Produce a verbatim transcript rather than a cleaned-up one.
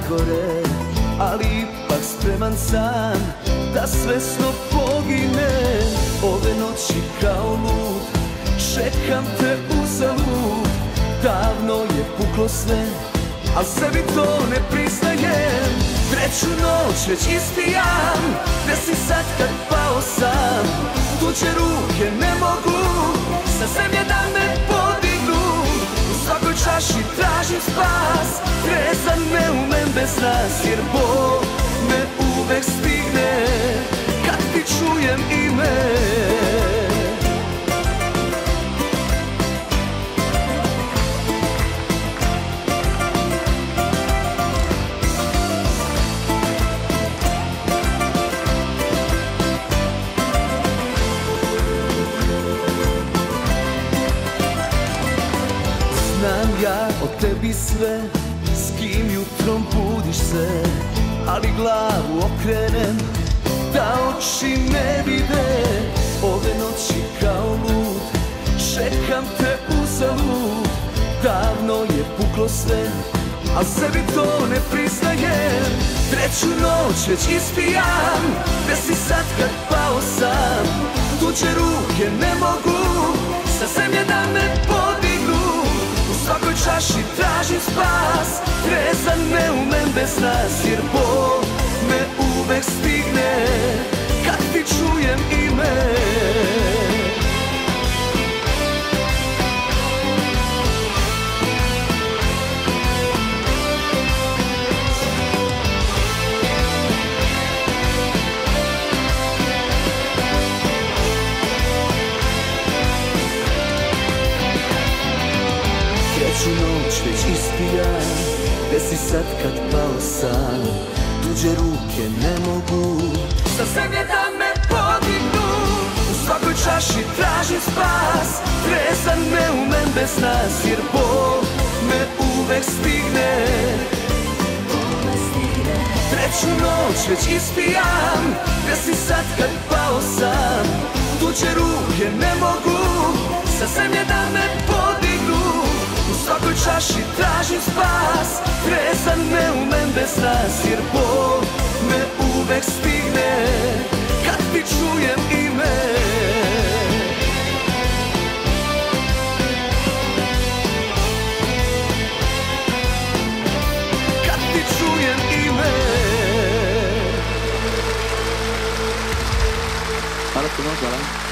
najgore, ali ipak spreman sam da svesno poginem. Ove noći kao lud čekam te uzalud. Davno je puklo sve, al sebi to ne priznajem. Treću noć već ispijam, gde si sad kad pao sam? Tuđe ruke ne mogu sa zemlje da me podignu. U svakoj čaši tražim spas, trezan ne umem bez nas. Jer Bog me uvek stigne kad ti čujem ime. Znam ja o tebi sve, s kim jutrom budiš se, ali glavu okrenem da oči ne vide. Ove noći kao lud čekam te uzalud. Davno je puklo sve, al sebi to ne priznajem. Treću noć već ispijam, gde si sad kad pao sam? Tuđe ruke ne mogu sa zemlje da me podignu. U svakoj čaši tražim spas, trezan ne umem bez nas. Jer Bog me uvek stigne kad ti čujem ime. Treću noć već ispijam, gde si sad kad pao sam? Tuđe ruke ne mogu sa zemlje da me podignu. U svakoj čaši tražim spas, trezan ne umem bez nas. Jer Bog me uvek stigne. Treću noć već ispijam, gde si sad kad pao sam? Tuđe ruke ne mogu sa zemlje da me podignu. U svakoj čaši tražim spas, trezan ne umem bez nas. Jer Bog me uvek stigne kad ti čujem ime. Kad ti čujem ime. Hvala puno, hvala.